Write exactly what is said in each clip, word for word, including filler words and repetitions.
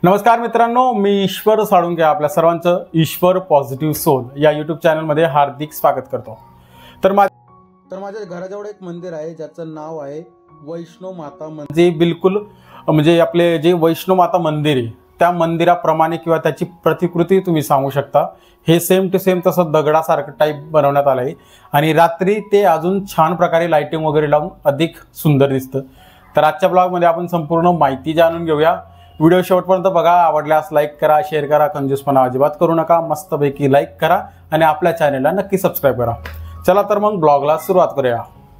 नमस्कार मित्रांनो, मी ईश्वर साळुंके आपल्या सर्वांचं ईश्वर पॉझिटिव्ह सोल या यूट्यूब चॅनलमध्ये हार्दिक स्वागत करतो। तर मा तर माझ्या घराजवळ एक मंदिर आहे ज्याचं नाव आहे वैष्णो माता मंदिर। जे बिलकुल म्हणजे आपले जे वैष्णो माता मंदिर आहे त्या मंदिराप्रमाणे किंवा त्याची प्रतिकृती तुम्ही सांगू शकता। हे सेम टू सेम तसं दगडासारखं टाईप बनवण्यात आलं आहे आणि रात्री ते अजून छान प्रकारे लाइटिंग वगैरे लावून अधिक सुंदर दिसतं। तर आजच्या ब्लॉगमध्ये आपण संपूर्ण माहिती जाणून घेऊया। व्हिडिओ शेवटपर्यंत बघा। आवडल्यास लाईक करा, शेअर करा, कंजूसपणा अजिबात करू नका। मस्तपैकी लाईक करा आणि आपल्या चॅनलला नक्की सबस्क्राइब करा। चला तर मग ब्लॉगला सुरुवात करूया।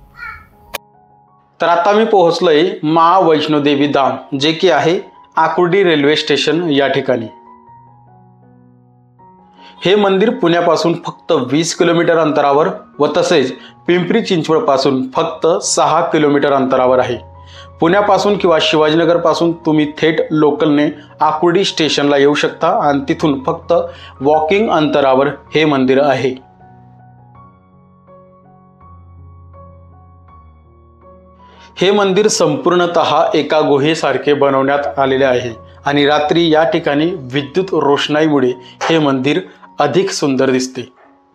तर आता मी पोहोचलोय मा वैष्णो देवी धाम, जे की आहे आकुर्डी रेल्वे स्टेशन या ठिकाणी। हे मंदिर पुण्यापासून फक्त वीस किलोमीटर अंतरावर व तसेच पिंपरी चिंचवड पासून फक्त सहा किलोमीटर अंतरावर आहे। पुण्यापासून किंवा शिवाजीनगर पासून तुम्ही थेट लोकलने आकुर्डी स्टेशनला येऊ शकता आणि तिथून फक्त वॉकिंग अंतरावर हे मंदिर आहे। हे मंदिर संपूर्णतः एका गुहेसारखे बनवण्यात आलेले आहे आणि रात्री या ठिकाणी विद्युत रोषणाईमुळे हे मंदिर अधिक सुंदर दिसते।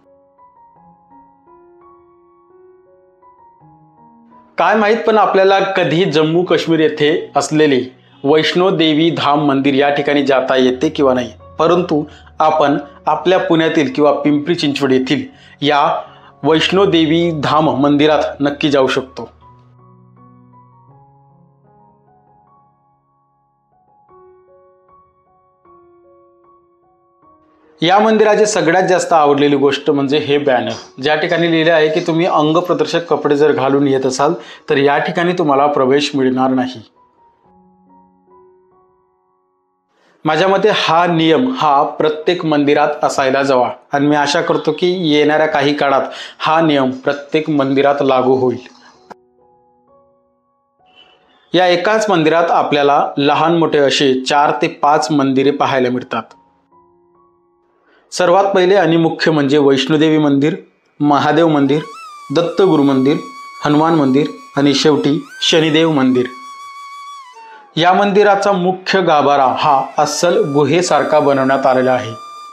काय माहित, पण आपल्याला कधी जम्मू काश्मीर येथे असलेले वैष्णो देवी धाम मंदिर या ठिकाणी जाता येते किंवा नाही, परंतु आपण आपल्या पुण्यातील किंवा पिंपरी चिंचवड येथील या वैष्णो देवी धाम मंदिरात नक्की जाऊ शकतो। या मंदिराची सगळ्यात जास्त आवडलेली गोष्ट म्हणजे हे बॅनर, ज्या ठिकाणी लिहिले आहे की तुम्ही अंग प्रदर्शक कपडे जर घालून येत असाल तर या ठिकाणी तुम्हाला प्रवेश मिळणार नाही। माझ्या मते हा नियम हा प्रत्येक मंदिरात असायला हवा आणि मी आशा करतो की येणाऱ्या काही काळात हा नियम प्रत्येक मंदिरात लागू होईल। या एकाच मंदिरात आपल्याला लहान मोठे असे चार ते पाच मंदिरे पाहायला मिळतात। सर्वात पहिले आणि मुख्य म्हणजे वैष्णोदेवी मंदिर, महादेव मंदिर, दत्तगुरु मंदिर, हनुमान मंदिर आणि शेवटी शनिदेव मंदिर। या मंदिराचा मुख्य गाभारा हा अस्सल गुहेसारखा बनवण्यात आलेला आहे।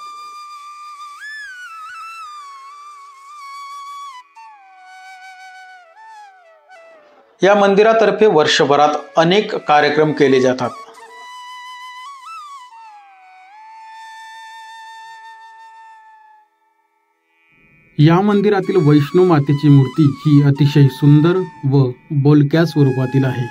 या मंदिरातर्फे वर्षभरात अनेक कार्यक्रम केले जातात। या मंदिरातील वैष्णो मातेची मूर्ती ही अतिशय सुंदर व बोलक्या स्वरूपातील आहे।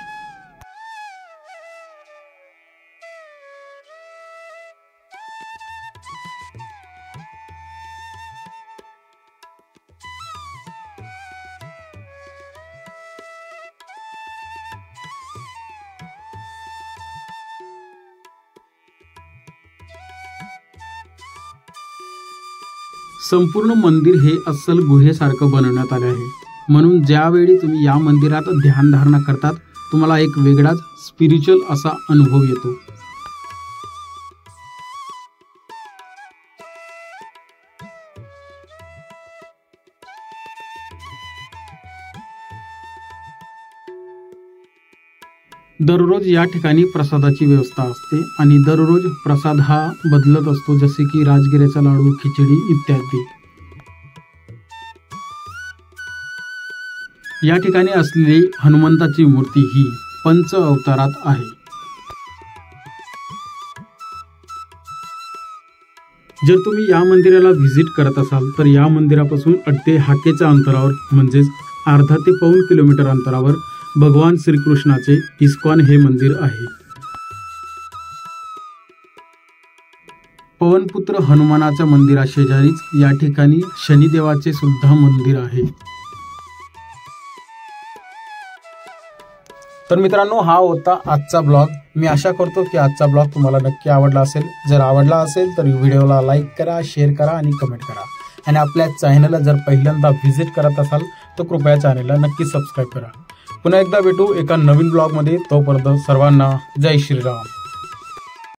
संपूर्ण मंदिर हे अस्सल गुहेसारखं बनवण्यात आले आहे, म्हणून ज्यावेळी तुम्ही या मंदिरात ध्यानधारणा करतात तुम्हाला एक वेगळाच स्पिरिच्युअल असा अनुभव येतो। दररोज या ठिकाणी प्रसादाची व्यवस्था असते आणि दररोज प्रसाद हा बदलत असतो, जसे की राजगिऱ्याचा लाडू, खिचडी इत्यादी। या ठिकाणी असलेली हनुमंताची मूर्ती ही पंच अवतारात आहे। जर तुम्ही या मंदिराला व्हिजिट करत असाल तर या मंदिरापासून अगदी हाकेच्या अंतरावर म्हणजेच अर्धा ते पाऊण किलोमीटर अंतरावर भगवान श्रीकृष्णाचे इस्कॉन हे मंदिर आहे। पवनपुत्र हनुमानाच्या मंदिराशेजारीच या ठिकाणी शनिदेवाचे सुद्धा मंदिर आहे। तर मित्रांनो, हा होता आजचा ब्लॉग। मी आशा करतो की आजचा ब्लॉग तुम्हाला नक्की आवडला असेल। जर आवडला असेल तर व्हिडिओला लाईक करा, शेअर करा आणि कमेंट करा आणि आपल्या चॅनलला जर पहिल्यांदा व्हिजिट करत असाल तर कृपया चॅनलला नक्की सबस्क्राईब करा। पुन्हा एकदा भेटू एका नवीन ब्लॉगमध्ये। तोपर्यंत सर्वांना जय श्रीराम।